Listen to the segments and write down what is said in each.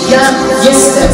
Ja jestem.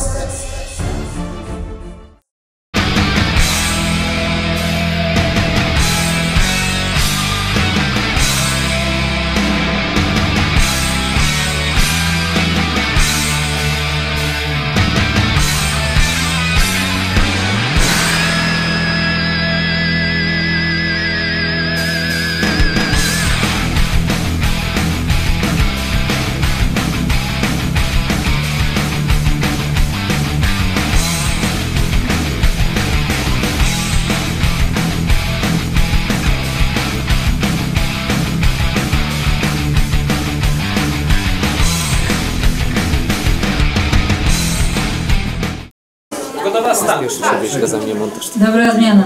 Dobra zmiana.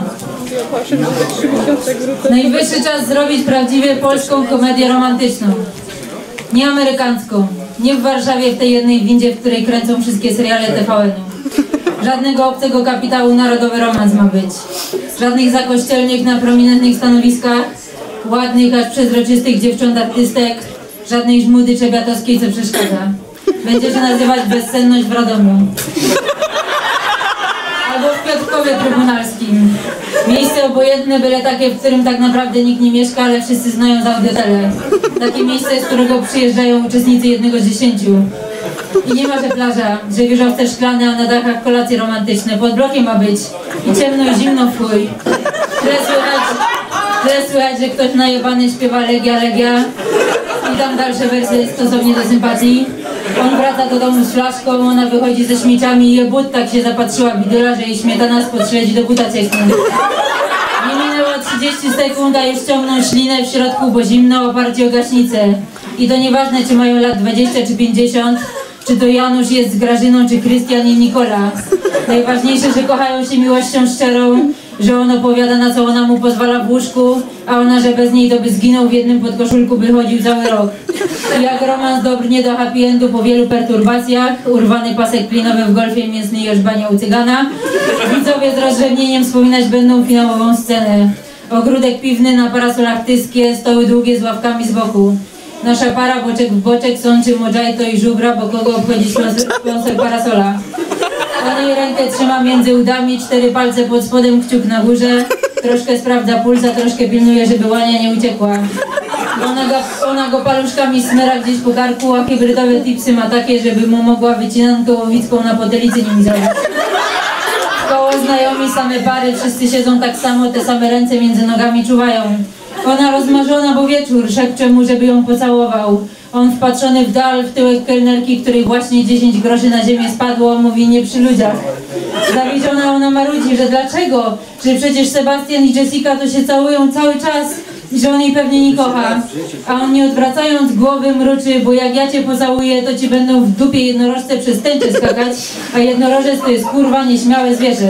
Najwyższy czas zrobić prawdziwie polską komedię romantyczną. Nie amerykańską. Nie w Warszawie w tej jednej windzie, w której kręcą wszystkie seriale TVN-u. Żadnego obcego kapitału, narodowy romans ma być. Żadnych zakościelniek na prominentnych stanowiskach, ładnych aż przezroczystych dziewcząt artystek, żadnej żmudy czebiatowskiej, co przeszkadza. Będzie się nazywać Bezsenność w Radomiu. Albo w Piotrkowie Trybunalskim. Miejsce obojętne, byle takie, w którym tak naprawdę nikt nie mieszka, ale wszyscy znają z audiotele. Takie miejsce, z którego przyjeżdżają uczestnicy 1 z 10. I nie ma, że plaża, że wieżowce szklane, a na dachach kolacje romantyczne. Pod blokiem ma być. I ciemno i zimno w chuj. Tyle słychać, że ktoś najebany śpiewa Legia, Legia. I tam dalsze wersy stosownie do sympatii. On wraca do domu z flaszką, ona wychodzi ze śmieciami i jebut tak się zapatrzyła w idola, że jej śmietana spod śledzi do buta cieknie. Nie minęło 30 sekund, a już ciągną ślinę w środku, bo zimno, oparci o gaśnicę. I to nieważne, czy mają lat 20 czy 50, czy to Janusz jest z Grażyną, czy Krystian i Nikola. Najważniejsze, że kochają się miłością szczerą, że on opowiada, na co ona mu pozwala w łóżku, a ona, że bez niej to by zginął w jednym podkoszulku, by chodził cały rok. I jak romans dobrnie do happy endu po wielu perturbacjach, urwany pasek klinowy w golfie, mięsny jeżbania u cygana, widzowie z rozrzewnieniem wspominać będą finałową scenę. Ogródek piwny, na parasolach tyskie, stoły długie z ławkami z boku. Nasza para boczek w boczek sączy mojito i żubra, bo kogo obchodzi sponsor parasola. On jej rękę trzyma między udami, 4 palce pod spodem, kciuk na górze. Troszkę sprawdza pulsa, troszkę pilnuje, żeby łania nie uciekła. Ona go paluszkami smyra gdzieś po karku, a hybrydowe tipsy ma takie, żeby mu mogła wycinankę łowicką na potelicy nim zrobić. Koło znajomi, same pary, wszyscy siedzą tak samo, te same ręce między nogami czuwają. Ona rozmarzona, bo wieczór, szepcze mu, żeby ją pocałował. On wpatrzony w dal, w tyłek kelnerki, której właśnie 10 groszy na ziemię spadło, mówi nie przy ludziach. Zawiedziona ona marudzi, że dlaczego? Że przecież Sebastian i Jessica to się całują cały czas i że on jej pewnie nie kocha. A on nie odwracając głowy mruczy, bo jak ja cię pocałuję, to ci będą w dupie jednorożce przez tęczę skakać, a jednorożec to jest kurwa nieśmiałe zwierzę.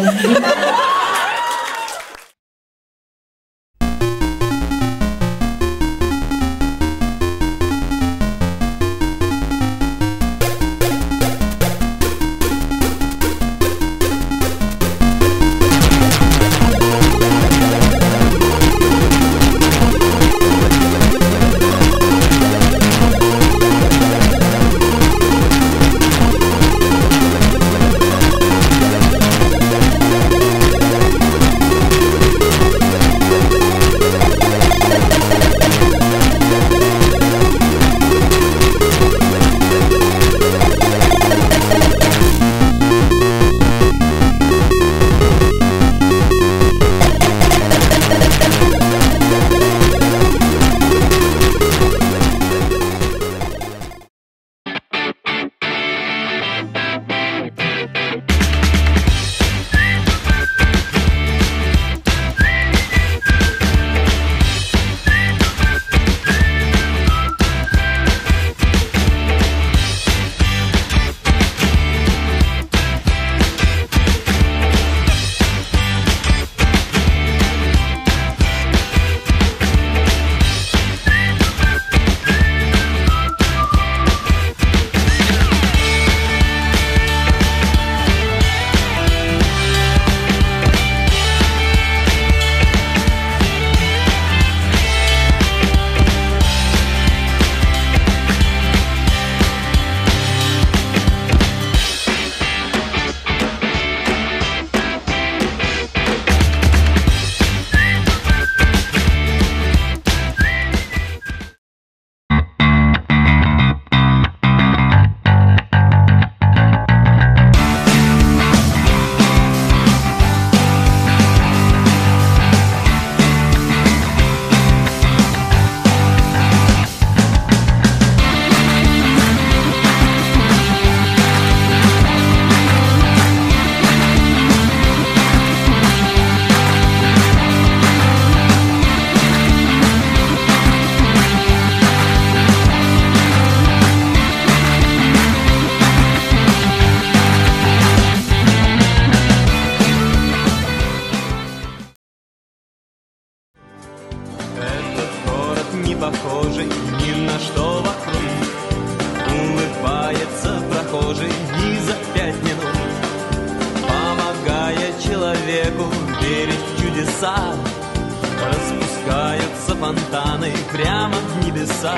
леса, распускаются фонтаны прямо в небеса.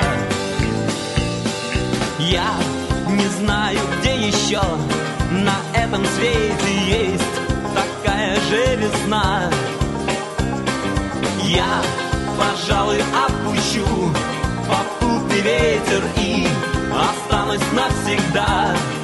Я не знаю, где еще на этом свете есть такая же весна. Я, пожалуй, отпущу попутный ветер и останусь навсегда